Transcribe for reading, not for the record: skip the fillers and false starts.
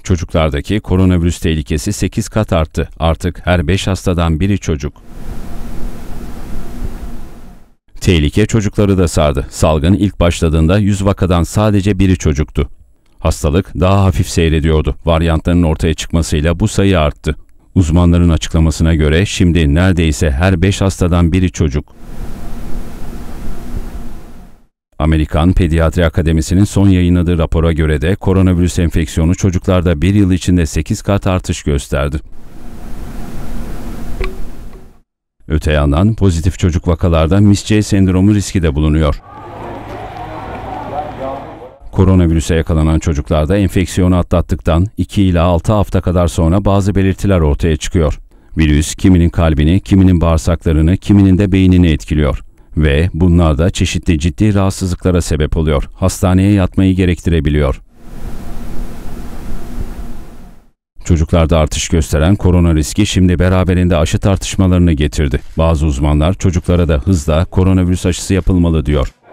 Çocuklardaki koronavirüs tehlikesi 8 kat arttı. Artık her 5 hastadan biri çocuk. Tehlike çocukları da sardı. Salgın ilk başladığında 100 vakadan sadece biri çocuktu. Hastalık daha hafif seyrediyordu. Varyantların ortaya çıkmasıyla bu sayı arttı. Uzmanların açıklamasına göre şimdi neredeyse her 5 hastadan biri çocuk. Amerikan Pediatri Akademisi'nin son yayınladığı rapora göre de koronavirüs enfeksiyonu çocuklarda bir yıl içinde 8 kat artış gösterdi. Öte yandan pozitif çocuk vakalarda Mis-C sendromu riski de bulunuyor. Koronavirüse yakalanan çocuklarda enfeksiyonu atlattıktan 2 ila 6 hafta kadar sonra bazı belirtiler ortaya çıkıyor. Virüs kiminin kalbini, kiminin bağırsaklarını, kiminin de beynini etkiliyor. Ve bunlar da çeşitli ciddi rahatsızlıklara sebep oluyor. Hastaneye yatmayı gerektirebiliyor. Çocuklarda artış gösteren korona riski şimdi beraberinde aşı tartışmalarını getirdi. Bazı uzmanlar çocuklara da hızla koronavirüs aşısı yapılmalı diyor.